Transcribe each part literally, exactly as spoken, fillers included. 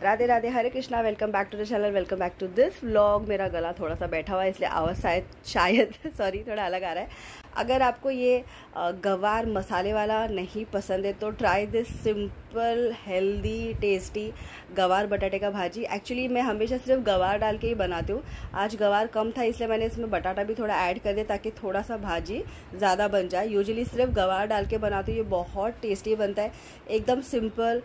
Radhe Radhe, Hare Krishna. Welcome back to the channel, welcome back to this vlog. मेरा गला थोड़ा सा बैठा हुआ है इसलिए आवाज़ शायद शायद सॉरी थोड़ा अलग आ रहा है। अगर आपको ये गवार मसाले वाला नहीं पसंद है तो try this simple healthy tasty गवार बटाटे का भाजी। एक्चुअली मैं हमेशा सिर्फ गवार डाल के ही बनाती हूँ। आज गवार कम था इसलिए मैंने इसमें बटाटा भी थोड़ा ऐड कर दिया ताकि थोड़ा सा भाजी ज़्यादा बन जाए। यूजुअली सिर्फ गवार डाल के बनाती हूँ। ये बहुत टेस्टी बनता है, एकदम सिंपल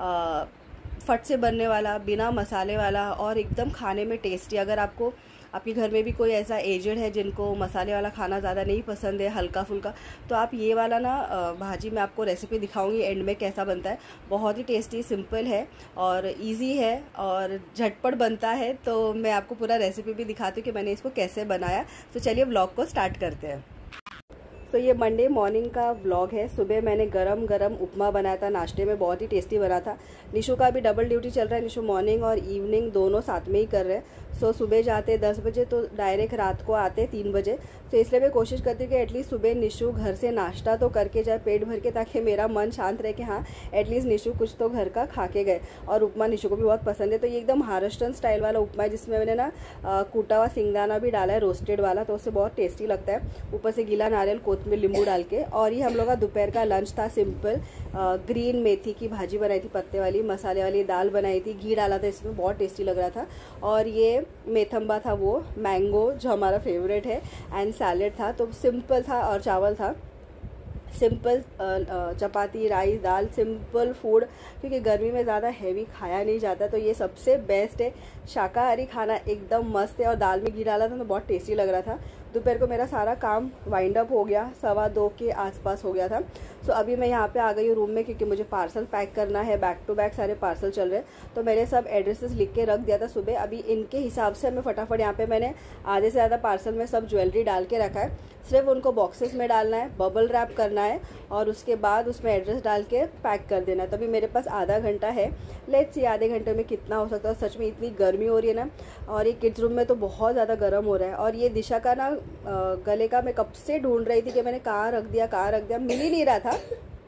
फट से बनने वाला, बिना मसाले वाला और एकदम खाने में टेस्टी। अगर आपको आपके घर में भी कोई ऐसा एजेड है जिनको मसाले वाला खाना ज़्यादा नहीं पसंद है, हल्का फुल्का, तो आप ये वाला ना भाजी मैं आपको रेसिपी दिखाऊंगी एंड में कैसा बनता है। बहुत ही टेस्टी, सिंपल है और इजी है और झटपट बनता है। तो मैं आपको पूरा रेसिपी भी दिखाती हूँ कि मैंने इसको कैसे बनाया। तो चलिए व्लॉग को स्टार्ट करते हैं। तो ये मंडे मॉर्निंग का व्लॉग है। सुबह मैंने गरम गरम उपमा बनाया था नाश्ते में, बहुत ही टेस्टी बना था। निशु का भी डबल ड्यूटी चल रहा है, निशु मॉर्निंग और इवनिंग दोनों साथ में ही कर रहे हैं। सो सुबह जाते दस बजे तो डायरेक्ट रात को आते तीन बजे। तो इसलिए मैं कोशिश करती हूँ कि एटलीस्ट सुबह निशु घर से नाश्ता तो करके जाए पेट भर के, ताकि मेरा मन शांत रहे कि हाँ एटलीस्ट निशु कुछ तो घर का खा के गए। और उपमा निशु को भी बहुत पसंद है। तो ये एकदम महाराष्ट्रन स्टाइल वाला उपमा है जिसमें मैंने ना कूटा हुआ सिंगदाना भी डाला है, रोस्टेड वाला, तो उससे बहुत टेस्टी लगता है। ऊपर से गीला नारियल, कोतमीर, नींबू डाल के। और ये हम लोग का दोपहर का लंच था सिंपल। ग्रीन मेथी की भाजी बनाई थी, पत्ते वाली, मसाले वाली दाल बनाई थी, घी डाला था इसमें, बहुत टेस्टी लग रहा था। और ये मेथम्बा था, वो मैंगो जो हमारा फेवरेट है, एंड सैलेड था। तो सिंपल था और चावल था simple. Chapati, rice, dal, simple food, क्योंकि गर्मी में ज़्यादा हैवी खाया नहीं जाता। तो ये सबसे बेस्ट है, शाकाहारी खाना एकदम मस्त है। और दाल में घी डाला था तो बहुत टेस्टी लग रहा था। दोपहर को मेरा सारा काम वाइंड अप हो गया, सवा दो के आसपास हो गया था। सो अभी मैं यहाँ पे आ गई हूँ रूम में, क्योंकि मुझे पार्सल पैक करना है। बैक टू बैक सारे पार्सल चल रहे हैं, तो मैंने सब एड्रेसेस लिख के रख दिया था सुबह। अभी इनके हिसाब से मैं फटाफट यहाँ पे मैंने आधे से ज़्यादा पार्सल में सब ज्वेलरी डाल के रखा है। सिर्फ उनको बॉक्सेस में डालना है, बबल रैप करना है और उसके बाद उसमें एड्रेस डाल के पैक कर देना है। तभी मेरे पास आधा घंटा है। लेट्स सी आधे घंटे में कितना हो सकता है। सच में इतनी गर्मी हो रही है ना, और ये किड्स रूम में तो बहुत ज़्यादा गर्म हो रहा है। और ये दिशा का ना गले का मैं कब से ढूंढ रही थी कि मैंने कहाँ रख दिया कहाँ रख दिया, मिल ही नहीं रहा था।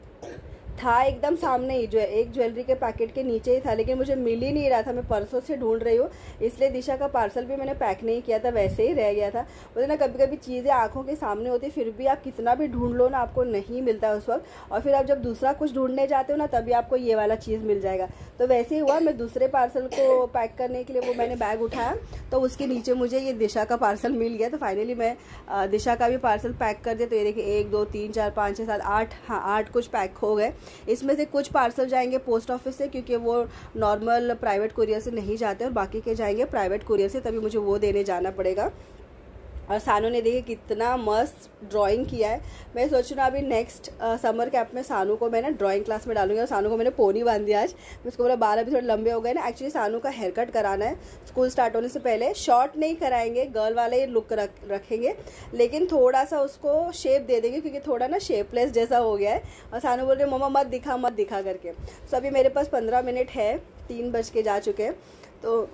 था एकदम सामने ही, जो है एक ज्वेलरी के पैकेट के नीचे ही था, लेकिन मुझे मिल ही नहीं रहा था। मैं परसों से ढूंढ रही हूँ, इसलिए दिशा का पार्सल भी मैंने पैक नहीं किया था, वैसे ही रह गया था। बोले ना कभी कभी चीज़ें आंखों के सामने होती फिर भी आप कितना भी ढूंढ लो ना, आपको नहीं मिलता उस वक्त। और फिर आप जब दूसरा कुछ ढूंढने जाते हो ना, तभी आपको ये वाला चीज़ मिल जाएगा। तो वैसे ही हुआ, मैं दूसरे पार्सल को पैक करने के लिए वो मैंने बैग उठाया तो उसके नीचे मुझे ये दिशा का पार्सल मिल गया। तो फाइनली मैं दिशा का भी पार्सल पैक कर दिया। तो ये देखिए एक दो तीन चार पाँच छः सात आठ, हाँ आठ कुछ पैक हो गए। इसमें से कुछ पार्सल जाएंगे पोस्ट ऑफिस से, क्योंकि वो नॉर्मल प्राइवेट कुरियर से नहीं जाते, और बाकी के जाएंगे प्राइवेट कुरियर से, तभी मुझे वो देने जाना पड़ेगा। और सानू ने देखिए कितना मस्त ड्राइंग किया है। मैं सोच रही हूँ अभी नेक्स्ट समर कैंप में सानू को मैं ना ड्राइंग क्लास में डालूंगी। और सानू को मैंने पोनी बांध दिया आज। मैं उसको बोला बाल अभी थोड़े लंबे हो गए ना। एक्चुअली सानू का हेयर कट कराना है स्कूल स्टार्ट होने से पहले। शॉर्ट नहीं कराएंगे, गर्ल वाले ही लुक रख रखेंगे, लेकिन थोड़ा सा उसको शेप दे देंगे, क्योंकि थोड़ा ना शेपलेस जैसा हो गया है। और सानू बोल रहे मम्मा मत दिखा मत दिखा करके। सो अभी मेरे पास पंद्रह मिनट है, तीन बज के जा चुके हैं। तो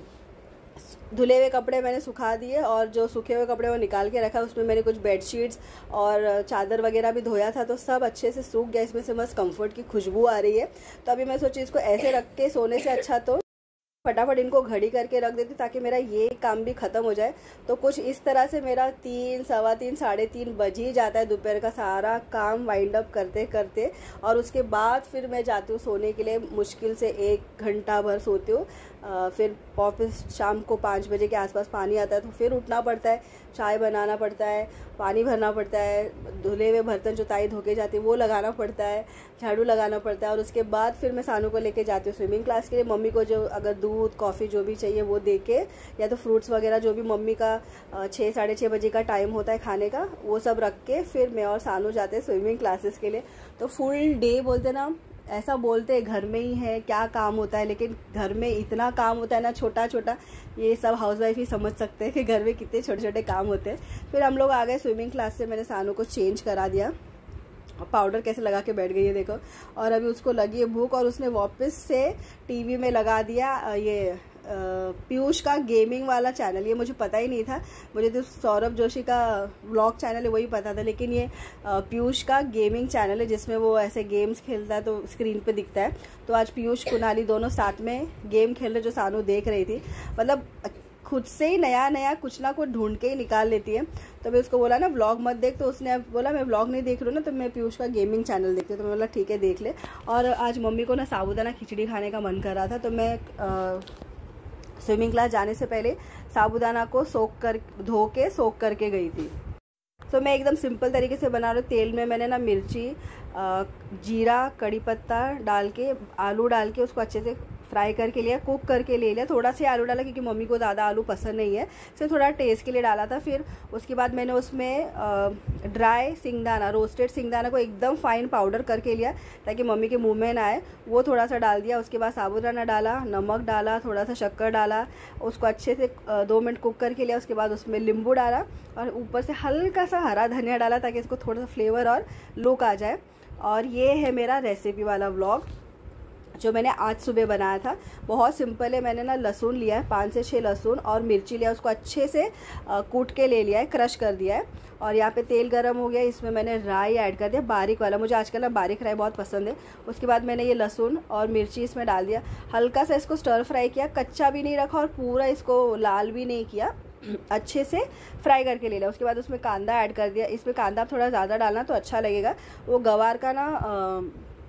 धुले हुए कपड़े मैंने सुखा दिए और जो सूखे हुए कपड़े वो निकाल के रखा। उसमें मैंने कुछ बेडशीट्स और चादर वगैरह भी धोया था, तो सब अच्छे से सूख गया। इसमें से मस्त कंफर्ट की खुशबू आ रही है। तो अभी मैं सोची इसको ऐसे रख के सोने से अच्छा तो फटाफट इनको घड़ी करके रख देती, ताकि मेरा ये काम भी ख़त्म हो जाए। तो कुछ इस तरह से मेरा तीन सवा तीन साढ़े तीन बज ही जाता है दोपहर का सारा काम वाइंड अप करते करते। और उसके बाद फिर मैं जाती हूँ सोने के लिए। मुश्किल से एक घंटा भर सोती हूँ। फिर ऑफिस शाम को पाँच बजे के आसपास पानी आता है, तो फिर उठना पड़ता है, चाय बनाना पड़ता है, पानी भरना पड़ता है, धुले हुए बर्तन जो ताई धो के जाती है वो लगाना पड़ता है, झाड़ू लगाना पड़ता है। और उसके बाद फिर मैं सानू को लेके जाती हूँ स्विमिंग क्लास के लिए। मम्मी को जो अगर दूध कॉफ़ी जो भी चाहिए वो दे के, या तो फ्रूट्स वगैरह जो भी मम्मी का छः साढ़े छः बजे का टाइम होता है खाने का, वो सब रख के फिर मैं और सानू जाते हैं स्विमिंग क्लासेस के लिए। तो फुल डे बोलते ना, ऐसा बोलते हैं घर में ही है क्या काम होता है, लेकिन घर में इतना काम होता है ना छोटा छोटा। ये सब हाउसवाइफ ही समझ सकते हैं कि घर में कितने छोटे छोटे काम होते हैं। फिर हम लोग आ गए स्विमिंग क्लास से। मैंने सानू को चेंज करा दिया। पाउडर कैसे लगा के बैठ गई है देखो। और अभी उसको लगी है भूख, और उसने वापस से टीवी में लगा दिया ये पीयूष का गेमिंग वाला चैनल, ये मुझे पता ही नहीं था। मुझे तो सौरभ जोशी का व्लॉग चैनल है वही पता था, लेकिन ये पीयूष का गेमिंग चैनल है जिसमें वो ऐसे गेम्स खेलता है तो स्क्रीन पे दिखता है। तो आज पीयूष कुनाली दोनों साथ में गेम खेल रहे जो सानू देख रही थी। मतलब खुद से ही नया नया कुछ ना कुछ ढूंढ के ही निकाल लेती है। तो मैं उसको बोला ना व्लॉग मत देख, तो उसने बोला मैं व्लॉग नहीं देख रही हूँ ना, तो मैं पीयूष का गेमिंग चैनल देखती हूँ। तो मैं बोला ठीक है देख ले। और आज मम्मी को ना साबूदाना खिचड़ी खाने का मन कर रहा था, तो मैं स्विमिंग क्लास जाने से पहले साबूदाना को सोख कर धो के सोख करके गई थी। तो मैं एकदम सिंपल तरीके से बना रही हूँ। तेल में मैंने ना मिर्ची, जीरा, कड़ी पत्ता डाल के, आलू डाल के उसको अच्छे से फ्राई करके लिया, कुक करके ले लिया। थोड़ा सा आलू डाला क्योंकि मम्मी को ज़्यादा आलू पसंद नहीं है, सिर्फ थोड़ा टेस्ट के लिए डाला था। फिर उसके बाद मैंने उसमें ड्राई सिंगदाना, रोस्टेड सिंगदाना को एकदम फाइन पाउडर करके लिया ताकि मम्मी के मुंह में ना आए, वो थोड़ा सा डाल दिया। उसके बाद साबूदाना डाला, नमक डाला, थोड़ा सा शक्कर डाला, उसको अच्छे से दो मिनट कुक करके लिया। उसके बाद उसमें नींबू डाला और ऊपर से हल्का सा हरा धनिया डाला ताकि इसको थोड़ा सा फ्लेवर और लुक आ जाए। और ये है मेरा रेसिपी वाला व्लॉग जो मैंने आज सुबह बनाया था। बहुत सिंपल है। मैंने ना लहसुन लिया है, पाँच से छः लहसुन और मिर्ची लिया, उसको अच्छे से कूट के ले लिया है, क्रश कर दिया है। और यहाँ पे तेल गरम हो गया, इसमें मैंने राई ऐड कर दिया, बारीक वाला। मुझे आजकल ना बारीक राई बहुत पसंद है। उसके बाद मैंने ये लहसुन और मिर्ची इसमें डाल दिया, हल्का सा इसको स्टर फ्राई किया, कच्चा भी नहीं रखा और पूरा इसको लाल भी नहीं किया, अच्छे से फ्राई करके ले लिया। उसके बाद उसमें कांदा ऐड कर दिया। इसमें कांदा थोड़ा ज़्यादा डालना तो अच्छा लगेगा। वो गवार का ना आ,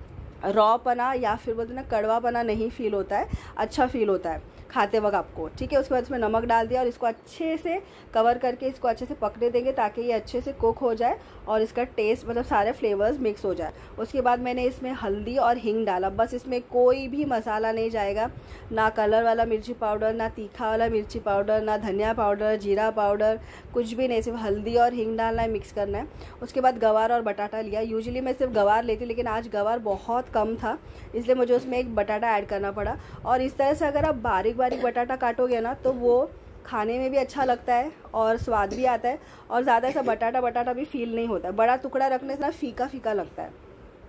रॉ पना या फिर बोलते ना कड़वा पना नहीं फील होता है, अच्छा फील होता है खाते वक्त आपको, ठीक है। उसके बाद इसमें नमक डाल दिया और इसको अच्छे से कवर करके इसको अच्छे से पकने देंगे ताकि ये अच्छे से कुक हो जाए और इसका टेस्ट मतलब सारे फ्लेवर्स मिक्स हो जाए। उसके बाद मैंने इसमें हल्दी और हींग डाला, बस इसमें कोई भी मसाला नहीं जाएगा, ना कलर वाला मिर्ची पाउडर, ना तीखा वाला मिर्ची पाउडर, ना धनिया पाउडर, जीरा पाउडर, कुछ भी नहीं, सिर्फ हल्दी और हींग डालना है, मिक्स करना है। उसके बाद गवार और बटाटा लिया। यूजुअली मैं सिर्फ गवार लेती, लेकिन आज गवार बहुत कम था इसलिए मुझे उसमें एक बटाटा ऐड करना पड़ा। और इस तरह से अगर आप बारीक बारीक बटाटा काटोगे ना तो वो खाने में भी अच्छा लगता है और स्वाद भी आता है और ज़्यादा ऐसा बटाटा बटाटा भी फील नहीं होता है। बड़ा टुकड़ा रखने से ना फीका फीका लगता है।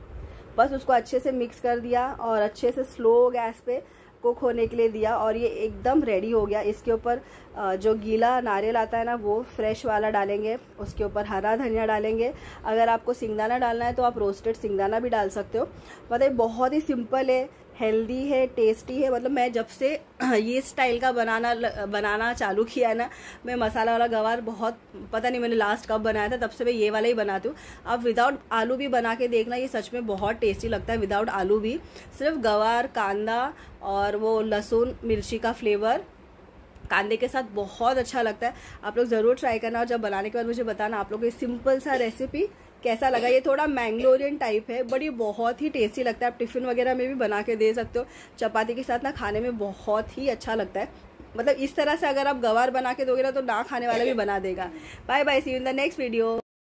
बस उसको अच्छे से मिक्स कर दिया और अच्छे से स्लो गैस पे कुक होने के लिए दिया और ये एकदम रेडी हो गया। इसके ऊपर जो गीला नारियल आता है ना वो फ्रेश वाला डालेंगे, उसके ऊपर हरा धनिया डालेंगे। अगर आपको सिंगदाना डालना है तो आप रोस्टेड सिंगदाना भी डाल सकते हो। मतलब बहुत ही सिंपल है, हेल्दी है, टेस्टी है। मतलब मैं जब से ये स्टाइल का बनाना बनाना चालू किया है ना, मैं मसाला वाला गवार बहुत, पता नहीं मैंने लास्ट कब बनाया था, तब से मैं ये वाला ही बनाती हूँ। आप विदाउट आलू भी बना के देखना, ये सच में बहुत टेस्टी लगता है विदाउट आलू भी। सिर्फ गवार, कांदा और वो लहसुन मिर्ची का फ्लेवर कांदे के साथ बहुत अच्छा लगता है। आप लोग ज़रूर ट्राई करना और जब बनाने के बाद मुझे बताना आप लोग को ये सिंपल सा रेसिपी कैसा लगा। ये थोड़ा मैंगलोरियन टाइप है बट ये बहुत ही टेस्टी लगता है। आप टिफ़िन वगैरह में भी बना के दे सकते हो, चपाती के साथ ना खाने में बहुत ही अच्छा लगता है। मतलब इस तरह से अगर आप गवार बना के दोगे ना तो ना खाने वाला भी बना देगा। Bye bye, see you in the next video.